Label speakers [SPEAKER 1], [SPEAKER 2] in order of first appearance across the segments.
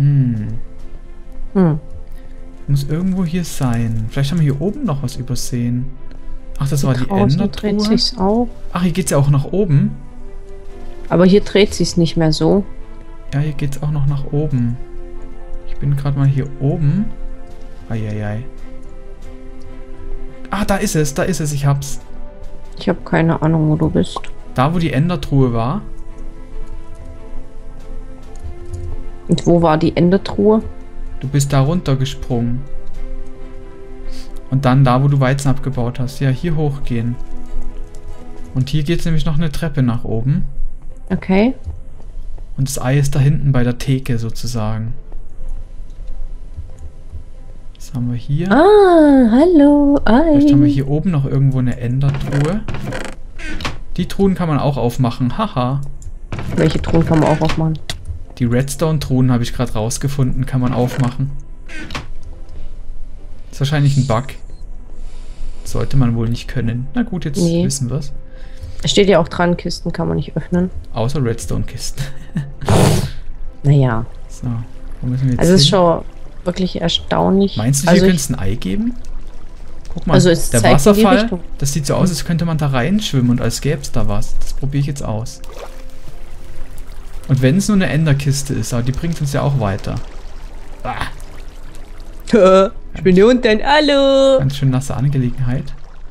[SPEAKER 1] Muss irgendwo hier sein. Vielleicht haben wir hier oben noch was übersehen. Ach, das war die Endertruhe. Ach, hier geht's ja auch nach oben.
[SPEAKER 2] Aber hier dreht sich's nicht mehr so.
[SPEAKER 1] Ja, hier geht's auch noch nach oben. Ich bin gerade mal hier oben. Eieiei. Ah, da ist es, ich hab's.
[SPEAKER 2] Ich habe keine Ahnung, wo du bist.
[SPEAKER 1] Da, wo die Endertruhe war.
[SPEAKER 2] Und wo war die Endertruhe?
[SPEAKER 1] Du bist da runtergesprungen. Und dann da, wo du Weizen abgebaut hast. Ja, hier hochgehen. Und hier geht nämlich noch eine Treppe nach oben.
[SPEAKER 2] Okay.
[SPEAKER 1] Und das Ei ist da hinten bei der Theke sozusagen. Was haben wir hier?
[SPEAKER 2] Ah, hallo, Ei.
[SPEAKER 1] Vielleicht haben wir hier oben noch irgendwo eine Endertruhe. Die Truhen kann man auch aufmachen. Haha.
[SPEAKER 2] Welche Truhen kann man auch aufmachen?
[SPEAKER 1] Die Redstone-Truhen habe ich gerade rausgefunden. Kann man aufmachen. Ist wahrscheinlich ein Bug. Sollte man wohl nicht können. Na gut, jetzt wissen wir es.
[SPEAKER 2] Es steht ja auch dran, Kisten kann man nicht öffnen.
[SPEAKER 1] Außer Redstone-Kisten.
[SPEAKER 2] Naja.
[SPEAKER 1] So, wo müssen wir jetzt
[SPEAKER 2] also es ist schon wirklich erstaunlich.
[SPEAKER 1] Meinst du, hier könnte es ein Ei geben? Guck mal,
[SPEAKER 2] also es
[SPEAKER 1] der Wasserfall, das sieht so aus, als könnte man da reinschwimmen und als gäbe es da was. Das probiere ich jetzt aus. Und wenn es nur eine Enderkiste ist, aber die bringt uns ja auch weiter. Ah.
[SPEAKER 2] Ich bin hier unten, hallo!
[SPEAKER 1] Ganz schön nasse Angelegenheit.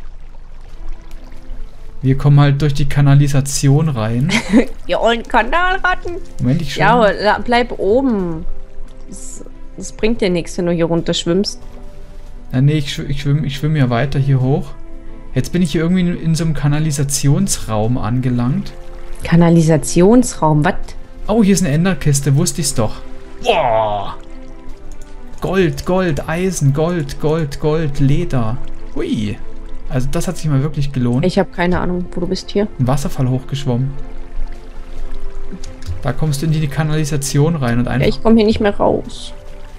[SPEAKER 1] Wir kommen halt durch die Kanalisation rein.
[SPEAKER 2] Ja, und Kanalratten.
[SPEAKER 1] Moment, ich schon.
[SPEAKER 2] Ja, bleib oben. Das bringt dir nichts, wenn du hier runter schwimmst.
[SPEAKER 1] Ja, nee, ich schwimme ja weiter hier hoch. Jetzt bin ich hier irgendwie in so einem Kanalisationsraum angelangt.
[SPEAKER 2] Kanalisationsraum, was?
[SPEAKER 1] Oh, hier ist eine Enderkiste, wusste ich's doch. Boah! Gold, Gold, Eisen, Gold, Gold, Gold, Leder. Hui. Also das hat sich mal wirklich gelohnt.
[SPEAKER 2] Ich habe keine Ahnung, wo du bist hier.
[SPEAKER 1] Ein Wasserfall hochgeschwommen. Da kommst du in die Kanalisation rein und einfach...
[SPEAKER 2] Ja, ich komme hier nicht mehr raus.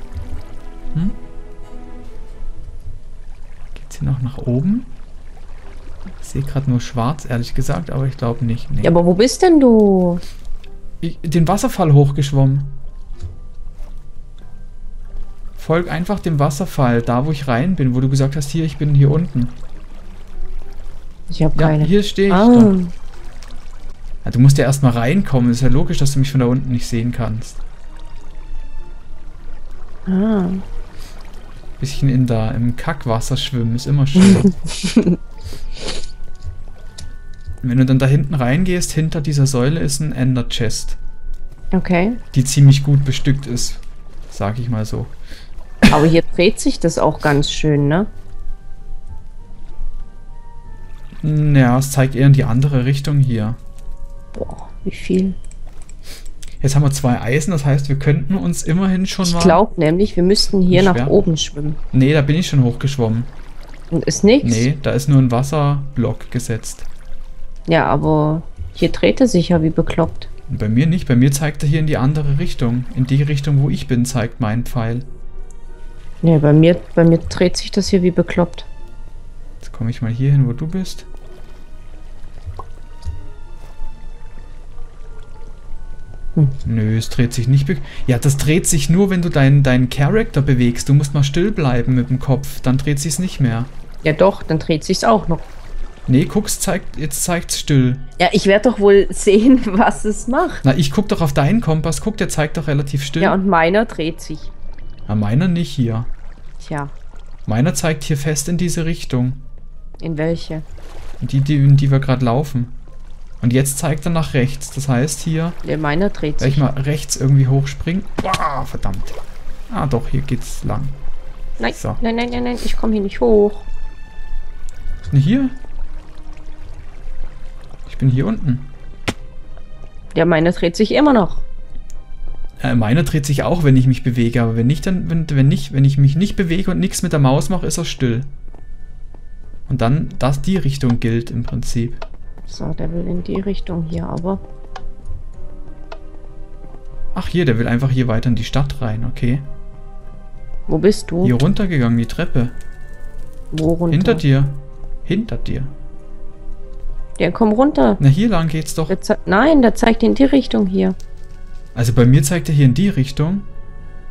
[SPEAKER 1] Geht's hier noch nach oben? Ich sehe gerade nur schwarz, ehrlich gesagt, aber ich glaube nicht. Nee.
[SPEAKER 2] Ja, aber wo bist denn du?
[SPEAKER 1] Den Wasserfall hochgeschwommen. Folg einfach dem Wasserfall, da wo ich rein bin, wo du gesagt hast, hier, ich bin hier unten.
[SPEAKER 2] Ich habe keine.
[SPEAKER 1] Ja, hier stehe ich doch. Ja, du musst ja erstmal reinkommen. Ist ja logisch, dass du mich von da unten nicht sehen kannst. Bisschen im Kackwasser schwimmen ist immer schön. Wenn du dann da hinten reingehst, hinter dieser Säule ist ein Ender Chest.
[SPEAKER 2] Okay.
[SPEAKER 1] Die ziemlich gut bestückt ist, sag ich mal so.
[SPEAKER 2] Aber hier dreht sich das auch ganz schön, ne?
[SPEAKER 1] Ja, es zeigt eher in die andere Richtung hier.
[SPEAKER 2] Boah, wie viel?
[SPEAKER 1] Jetzt haben wir 2 Eisen, das heißt, wir könnten uns immerhin schon mal...
[SPEAKER 2] Ich glaube nämlich, wir müssten hier nach oben schwimmen.
[SPEAKER 1] Nee, da bin ich schon hochgeschwommen.
[SPEAKER 2] Und ist nichts?
[SPEAKER 1] Nee, da ist nur ein Wasserblock gesetzt.
[SPEAKER 2] Ja, aber hier dreht er sich ja wie bekloppt.
[SPEAKER 1] Und bei mir nicht, bei mir zeigt er hier in die andere Richtung. In die Richtung, wo ich bin, zeigt mein Pfeil.
[SPEAKER 2] Nee, bei mir dreht sich das hier wie bekloppt.
[SPEAKER 1] Jetzt komme ich mal hier hin, wo du bist. Nö, es dreht sich nicht. Ja, das dreht sich nur, wenn du deinen Charakter bewegst. Du musst mal still bleiben mit dem Kopf, dann dreht sich's nicht mehr.
[SPEAKER 2] Ja doch, dann dreht sich's auch noch.
[SPEAKER 1] Nee, guck's, jetzt zeigt's still.
[SPEAKER 2] Ja, ich werde doch wohl sehen, was es macht.
[SPEAKER 1] Na, ich guck doch auf deinen Kompass. Guck, der zeigt doch relativ still.
[SPEAKER 2] Ja, und meiner dreht sich.
[SPEAKER 1] Na, meiner nicht hier.
[SPEAKER 2] Tja.
[SPEAKER 1] Meiner zeigt hier fest in diese Richtung.
[SPEAKER 2] In welche?
[SPEAKER 1] In die wir gerade laufen. Und jetzt zeigt er nach rechts. Das heißt hier...
[SPEAKER 2] Der meiner dreht sich.
[SPEAKER 1] Wenn ich mal rechts irgendwie hochspringen. Boah, verdammt. Ah, doch, hier geht's lang.
[SPEAKER 2] Nein,
[SPEAKER 1] so.
[SPEAKER 2] nein, ich komme hier nicht hoch.
[SPEAKER 1] Ist denn hier? Ich bin hier unten.
[SPEAKER 2] Der meiner dreht sich immer noch.
[SPEAKER 1] Meiner dreht sich auch, wenn ich mich bewege. Aber wenn nicht, wenn ich mich nicht bewege und nichts mit der Maus mache, ist er still. Und dann, die Richtung gilt im Prinzip.
[SPEAKER 2] So, der will in die Richtung hier, aber...
[SPEAKER 1] Ach hier, der will einfach hier weiter in die Stadt rein, okay.
[SPEAKER 2] Wo bist du?
[SPEAKER 1] Hier runtergegangen, die Treppe.
[SPEAKER 2] Wo runter?
[SPEAKER 1] Hinter dir. Hinter dir.
[SPEAKER 2] Ja, komm runter.
[SPEAKER 1] Na, hier lang geht's doch.
[SPEAKER 2] Nein, der zeigt in die Richtung hier.
[SPEAKER 1] Also bei mir zeigt er hier in die Richtung.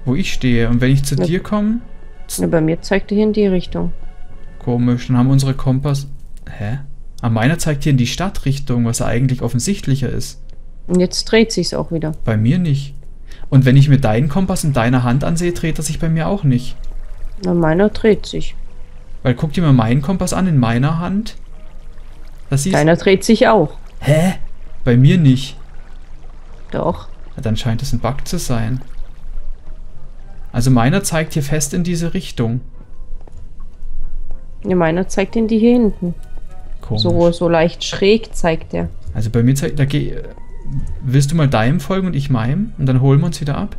[SPEAKER 1] wo ich stehe. Und wenn ich zu dir komme...
[SPEAKER 2] Ja, bei mir zeigt er hier in die Richtung.
[SPEAKER 1] Komisch, dann haben unsere Kompass... Hä? Aber meiner zeigt hier in die Stadtrichtung, was ja eigentlich offensichtlicher ist.
[SPEAKER 2] Und jetzt dreht sich's auch wieder.
[SPEAKER 1] Bei mir nicht. Und wenn ich mir deinen Kompass in deiner Hand ansehe, dreht er sich bei mir auch nicht.
[SPEAKER 2] Na, meiner dreht sich.
[SPEAKER 1] Weil guck dir mal meinen Kompass an in meiner Hand. Das siehst
[SPEAKER 2] Deiner dreht sich auch.
[SPEAKER 1] Hä? Bei mir nicht.
[SPEAKER 2] Doch.
[SPEAKER 1] Ja, dann scheint es ein Bug zu sein. Also meiner zeigt hier fest in diese Richtung.
[SPEAKER 2] Ja, meiner zeigt in die hier hinten.
[SPEAKER 1] Komisch.
[SPEAKER 2] So leicht schräg zeigt er.
[SPEAKER 1] Also bei mir zeigt... Willst du mal deinem folgen und ich meinem? Und dann holen wir uns wieder ab?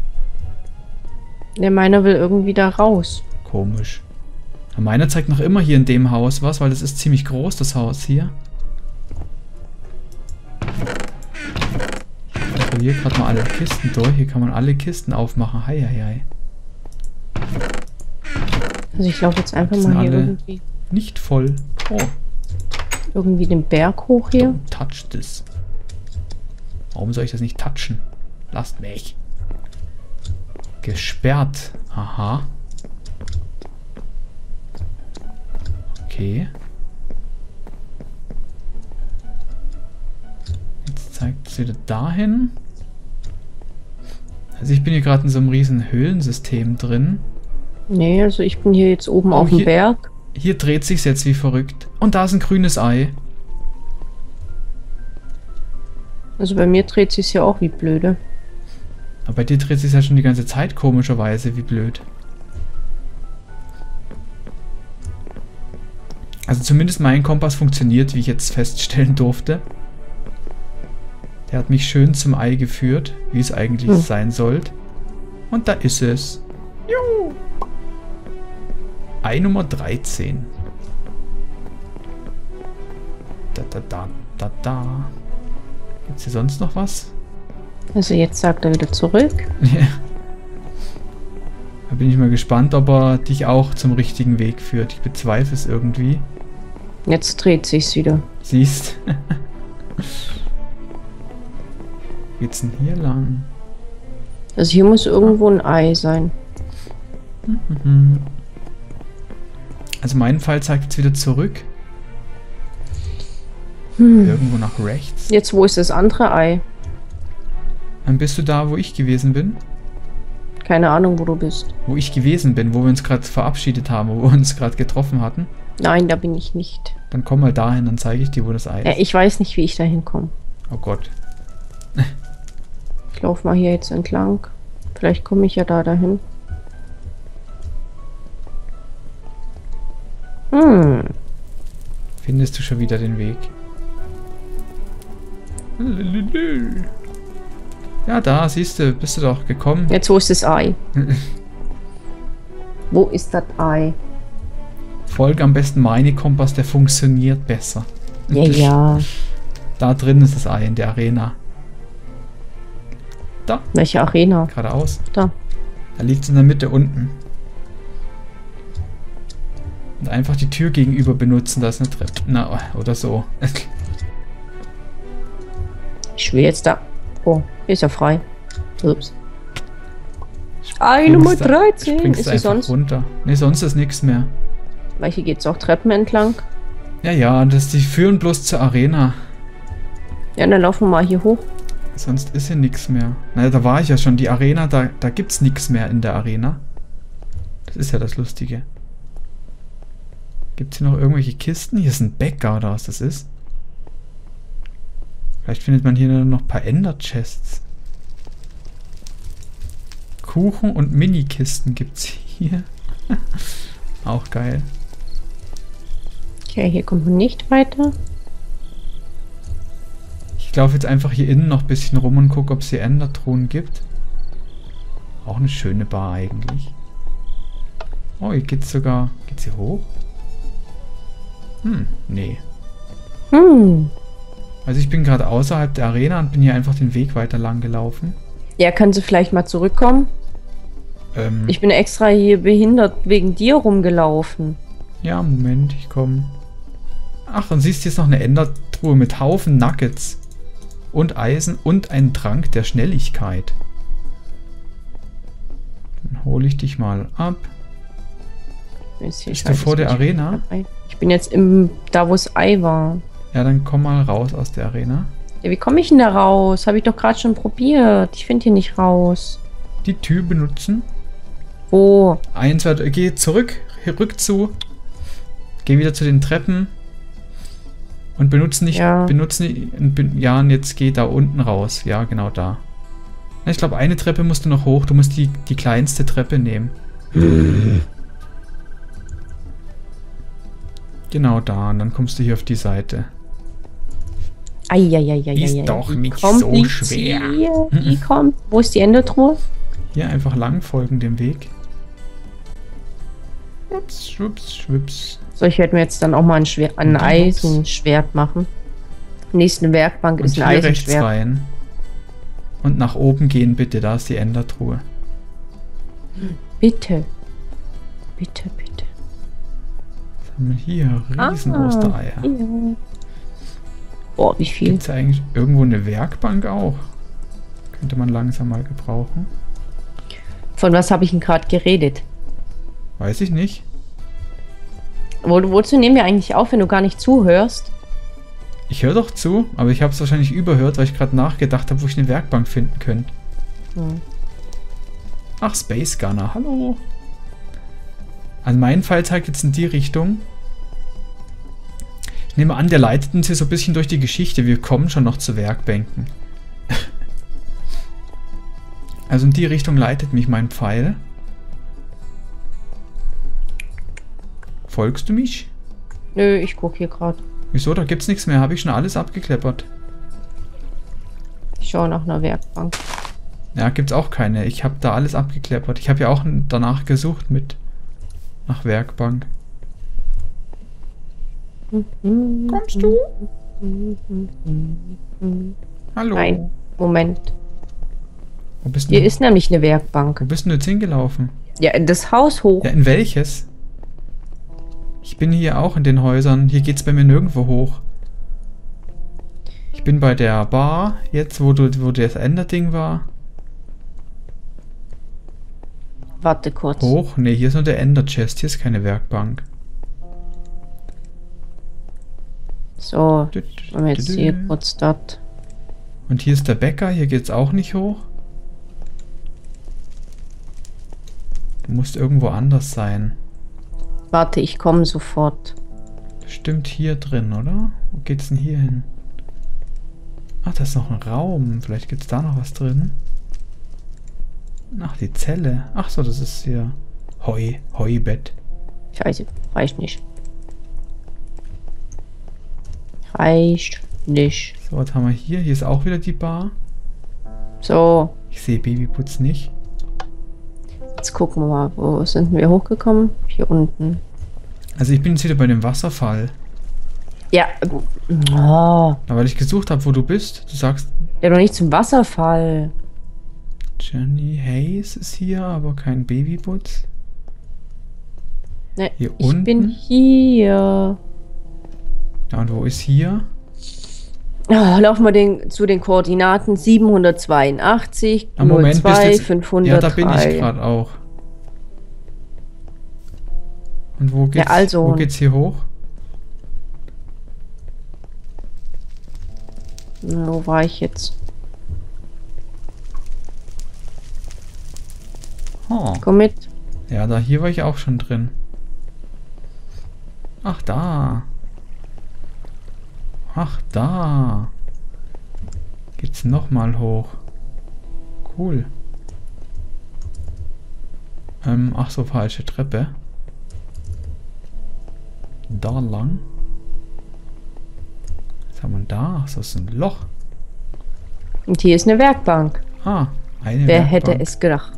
[SPEAKER 2] Ja, meiner will irgendwie da raus.
[SPEAKER 1] Komisch. Ja, meiner zeigt noch immer hier in dem Haus was, weil das ist ziemlich groß, das Haus hier. Ich probiere gerade mal alle Kisten durch. Hier kann man alle Kisten aufmachen. Hei, hei, hei.
[SPEAKER 2] Also ich laufe jetzt einfach
[SPEAKER 1] Das
[SPEAKER 2] mal
[SPEAKER 1] sind
[SPEAKER 2] hier
[SPEAKER 1] alle
[SPEAKER 2] irgendwie.
[SPEAKER 1] Nicht voll. Oh.
[SPEAKER 2] Irgendwie den Berg hoch hier.
[SPEAKER 1] Don't touch this. Warum soll ich das nicht touchen? Lasst mich. Gesperrt. Aha. Okay. Jetzt zeigt es wieder dahin. Also ich bin hier gerade in so einem riesen Höhlensystem drin.
[SPEAKER 2] Nee, also ich bin hier jetzt oben
[SPEAKER 1] Oh,
[SPEAKER 2] auf dem
[SPEAKER 1] hier-
[SPEAKER 2] Berg.
[SPEAKER 1] Hier dreht sich's jetzt wie verrückt. Und da ist ein grünes Ei.
[SPEAKER 2] Also bei mir dreht sich's ja auch wie blöde.
[SPEAKER 1] Aber bei dir dreht sich's ja schon die ganze Zeit komischerweise, wie blöd. Also zumindest mein Kompass funktioniert, wie ich jetzt feststellen durfte. Der hat mich schön zum Ei geführt, wie es eigentlich sein sollte. Und da ist es. Juhu. Ei Nummer 13. Da. Gibt's hier sonst noch was?
[SPEAKER 2] Also jetzt sagt er wieder zurück.
[SPEAKER 1] Ja. Da bin ich mal gespannt, ob er dich auch zum richtigen Weg führt. Ich bezweifle es irgendwie.
[SPEAKER 2] Jetzt dreht sich's wieder.
[SPEAKER 1] Siehst. Geht's denn hier lang?
[SPEAKER 2] Also hier muss irgendwo ein Ei sein.
[SPEAKER 1] Also mein Fall zeigt jetzt wieder zurück. Irgendwo nach rechts.
[SPEAKER 2] Jetzt, wo ist das andere Ei?
[SPEAKER 1] Dann bist du da, wo ich gewesen bin?
[SPEAKER 2] Keine Ahnung, wo du bist.
[SPEAKER 1] Wo ich gewesen bin, wo wir uns gerade verabschiedet haben, wo wir uns gerade getroffen hatten.
[SPEAKER 2] Nein, da bin ich nicht.
[SPEAKER 1] Dann komm mal dahin, dann zeige ich dir, wo das Ei
[SPEAKER 2] Ja,
[SPEAKER 1] ist.
[SPEAKER 2] ich weiß nicht, wie ich da hinkomme.
[SPEAKER 1] Oh Gott.
[SPEAKER 2] Ich laufe mal hier jetzt entlang. Vielleicht komme ich ja dahin.
[SPEAKER 1] Findest du schon wieder den Weg? Ja, da, siehst du, bist du doch gekommen.
[SPEAKER 2] Jetzt, wo ist das Ei? Wo ist das Ei?
[SPEAKER 1] Folge am besten meine Kompass, der funktioniert besser.
[SPEAKER 2] Ja.
[SPEAKER 1] Da drin ist das Ei in der Arena. Da,
[SPEAKER 2] Welche Arena?
[SPEAKER 1] geradeaus.
[SPEAKER 2] Da.
[SPEAKER 1] Da liegt es in der Mitte unten. Und einfach die Tür gegenüber benutzen, da ist eine Treppe. Na, oder so.
[SPEAKER 2] Ich will jetzt da. Oh, ist ja frei. Ups. Ei Nummer 13.
[SPEAKER 1] Springst
[SPEAKER 2] Ist
[SPEAKER 1] du
[SPEAKER 2] sie
[SPEAKER 1] einfach
[SPEAKER 2] sonst?
[SPEAKER 1] runter. Ne, sonst ist nichts mehr.
[SPEAKER 2] Weil hier geht's auch Treppen entlang.
[SPEAKER 1] Ja, die führen bloß zur Arena.
[SPEAKER 2] Ja, dann laufen wir mal hier hoch.
[SPEAKER 1] Sonst ist hier nichts mehr. Naja, da war ich ja schon. Die Arena, da gibt's nichts mehr in der Arena. Das ist ja das Lustige. Gibt's hier noch irgendwelche Kisten? Hier ist ein Bäcker oder was das ist. Vielleicht findet man hier noch ein paar Ender-Chests. Kuchen und Mini-Kisten gibt's hier. Auch geil.
[SPEAKER 2] Okay, hier kommt man nicht weiter.
[SPEAKER 1] Ich laufe jetzt einfach hier innen noch ein bisschen rum und gucke, ob es hier Ender-Truhen gibt. Auch eine schöne Bar eigentlich. Oh, hier geht's sogar... Geht's hier hoch? Nee. Also ich bin gerade außerhalb der Arena und bin hier einfach den Weg weiter lang gelaufen.
[SPEAKER 2] Ja, kann sie vielleicht mal zurückkommen? Ich bin extra hier behindert wegen dir rumgelaufen.
[SPEAKER 1] Ja, Moment, ich komme. Ach, und siehst, hier ist noch eine Endertruhe mit Haufen Nuggets. Und Eisen und einen Trank der Schnelligkeit. hole ich dich mal ab.
[SPEAKER 2] Bist
[SPEAKER 1] du vor der Arena?
[SPEAKER 2] Ich bin jetzt da, wo das Ei war.
[SPEAKER 1] Ja, dann komm mal raus aus der Arena.
[SPEAKER 2] Ja, wie komme ich denn da raus? Habe ich doch gerade schon probiert. Ich finde hier nicht raus.
[SPEAKER 1] Die Tür benutzen.
[SPEAKER 2] Wo?
[SPEAKER 1] 1, 2, geh zurück, rück zu. Geh wieder zu den Treppen. Und benutzen nicht,
[SPEAKER 2] Ja.
[SPEAKER 1] ja, und jetzt geh da unten raus. Ja, genau da. Ich glaube, eine Treppe musst du noch hoch. Du musst die kleinste Treppe nehmen. Genau da. Und dann kommst du hier auf die Seite. Ist doch nicht so schwer.
[SPEAKER 2] Die kommt. Wo ist die Endertruhe?
[SPEAKER 1] Hier einfach lang folgen dem Weg. Schwupps, schwupps, schwupps.
[SPEAKER 2] So, ich werde mir jetzt dann auch mal ein Eisenschwert machen. Nächste Werkbank
[SPEAKER 1] Und
[SPEAKER 2] ist ein
[SPEAKER 1] hier rechts
[SPEAKER 2] Eisenschwert.
[SPEAKER 1] rein. Und nach oben gehen bitte. Da ist die Endertruhe.
[SPEAKER 2] Bitte. Bitte, bitte.
[SPEAKER 1] Was haben wir hier? Riesen Ostereier.
[SPEAKER 2] Ja. Boah, wie viel?
[SPEAKER 1] Gibt es eigentlich irgendwo eine Werkbank auch? Könnte man langsam mal gebrauchen.
[SPEAKER 2] Von was habe ich denn gerade geredet?
[SPEAKER 1] Weiß ich nicht.
[SPEAKER 2] Wozu nehmen wir eigentlich auf, wenn du gar nicht zuhörst?
[SPEAKER 1] Ich höre doch zu, aber ich habe es wahrscheinlich überhört, weil ich gerade nachgedacht habe, wo ich eine Werkbank finden könnte. Ach, Space Gunner, hallo. Also mein Pfeil zeigt jetzt in die Richtung. Ich nehme an, der leitet uns hier so ein bisschen durch die Geschichte. Wir kommen schon noch zu Werkbänken. Also in die Richtung leitet mich mein Pfeil. Folgst du mich?
[SPEAKER 2] Nö, ich gucke hier gerade.
[SPEAKER 1] Wieso? Da gibt's nichts mehr. Habe ich schon alles abgekleppert.
[SPEAKER 2] Ich schaue nach einer Werkbank.
[SPEAKER 1] Ja, gibt's auch keine. Ich habe da alles abgekleppert. Ich habe ja auch danach gesucht nach Werkbank. Kommst du? Hallo.
[SPEAKER 2] Nein, Moment.
[SPEAKER 1] Wo bist
[SPEAKER 2] Hier
[SPEAKER 1] du?
[SPEAKER 2] ist nämlich eine Werkbank.
[SPEAKER 1] Wo bist du jetzt hingelaufen?
[SPEAKER 2] Ja, in das Haus hoch.
[SPEAKER 1] Ja, in welches? Ich bin hier auch in den Häusern. Hier geht's bei mir nirgendwo hoch. Ich bin bei der Bar, jetzt wo das Enderding war.
[SPEAKER 2] Warte kurz.
[SPEAKER 1] Hoch? Ne, hier ist nur der Ender-Chest. Hier ist keine Werkbank.
[SPEAKER 2] So, machen wir jetzt hier kurz das.
[SPEAKER 1] Und hier ist der Bäcker. Hier geht's auch nicht hoch. Du musst irgendwo anders sein.
[SPEAKER 2] Warte, ich komme sofort.
[SPEAKER 1] Bestimmt hier drin, oder? Wo geht's denn hier hin? Ach, da ist noch ein Raum. Vielleicht gibt's da noch was drin. Ach, die Zelle. Ach so, das ist hier Heubett.
[SPEAKER 2] Scheiße, reicht nicht. Reicht nicht.
[SPEAKER 1] So, was haben wir hier? Hier ist auch wieder die Bar.
[SPEAKER 2] So,
[SPEAKER 1] Ich sehe Babyputz nicht.
[SPEAKER 2] jetzt gucken wir mal, wo sind wir hochgekommen? Hier unten.
[SPEAKER 1] Also ich bin jetzt wieder bei dem Wasserfall.
[SPEAKER 2] Ja, oh,
[SPEAKER 1] Aber weil ich gesucht habe, wo du bist. Du sagst,
[SPEAKER 2] ja doch nicht zum Wasserfall.
[SPEAKER 1] Jenny Hayes ist hier, aber kein Babyputz.
[SPEAKER 2] Ne,
[SPEAKER 1] Hier
[SPEAKER 2] ich
[SPEAKER 1] unten?
[SPEAKER 2] bin hier.
[SPEAKER 1] Ja, und wo ist hier?
[SPEAKER 2] Laufen wir zu den Koordinaten 782,
[SPEAKER 1] Moment,
[SPEAKER 2] 02,
[SPEAKER 1] bist jetzt,
[SPEAKER 2] 503.
[SPEAKER 1] ja, da bin ich gerade auch. Und wo geht's,
[SPEAKER 2] Ja, also-
[SPEAKER 1] wo geht's hier hoch?
[SPEAKER 2] Wo war ich jetzt?
[SPEAKER 1] Oh.
[SPEAKER 2] Komm mit.
[SPEAKER 1] Ja, hier war ich auch schon drin. Ach, da. Ach, da. Geht's nochmal hoch. Cool. Ach so, falsche Treppe. Da lang. Was haben wir da? Ach so, das ist ein Loch.
[SPEAKER 2] Und hier ist eine Werkbank.
[SPEAKER 1] Ah, eine
[SPEAKER 2] Wer
[SPEAKER 1] Werkbank.
[SPEAKER 2] hätte es gedacht?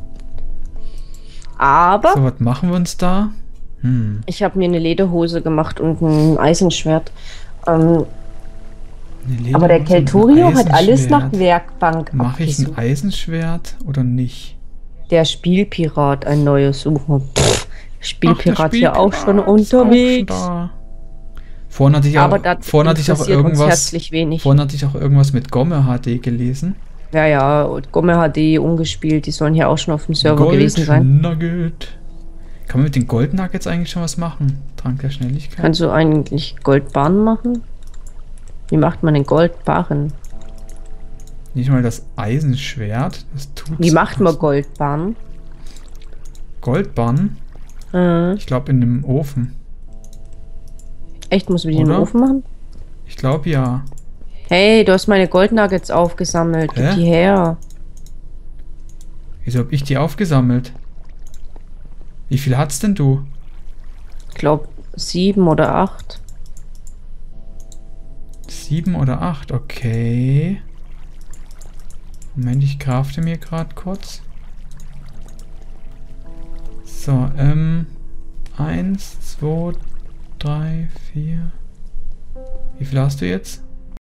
[SPEAKER 2] Aber
[SPEAKER 1] So, was machen wir uns da?
[SPEAKER 2] ich habe mir eine Lederhose gemacht und ein Eisenschwert. Aber der Keltorio hat alles nach Werkbank
[SPEAKER 1] Mache ich ein
[SPEAKER 2] abgesucht.
[SPEAKER 1] Eisenschwert oder nicht?
[SPEAKER 2] Der Spielpirat, ein neues Suchen. Spielpirat
[SPEAKER 1] Ach, der
[SPEAKER 2] hier auch schon
[SPEAKER 1] Spielpirat ist auch
[SPEAKER 2] unterwegs.
[SPEAKER 1] schon da. Vorhin hatte ich auch,
[SPEAKER 2] Aber das
[SPEAKER 1] vorhin hatte ich auch
[SPEAKER 2] interessiert uns
[SPEAKER 1] irgendwas.
[SPEAKER 2] herzlich wenig.
[SPEAKER 1] Vorhin hatte ich auch irgendwas mit Gomme HD gelesen.
[SPEAKER 2] Ja, ja, und Gomme HD umgespielt, die sollen hier auch schon auf dem Server gewesen sein.
[SPEAKER 1] Nugget. Kann man mit den Gold Nuggets eigentlich schon was machen? Trank der Schnelligkeit.
[SPEAKER 2] Kannst du eigentlich Goldbarren machen? Wie macht man den Goldbarren?
[SPEAKER 1] Nicht mal das Eisenschwert. Das tut's.
[SPEAKER 2] Wie macht man Goldbarren?
[SPEAKER 1] Goldbarren? Ich glaube in dem Ofen.
[SPEAKER 2] Echt, muss man die in den Ofen machen?
[SPEAKER 1] Ich glaube ja.
[SPEAKER 2] Hey, du hast meine Goldnuggets aufgesammelt. Gib die her.
[SPEAKER 1] Wieso hab ich die aufgesammelt? Wie viel hat's denn du?
[SPEAKER 2] Ich glaube 7 oder 8.
[SPEAKER 1] 7 oder 8, okay. Moment, ich crafte mir gerade kurz. So, 1, 2, 3, 4. Wie viel hast du jetzt?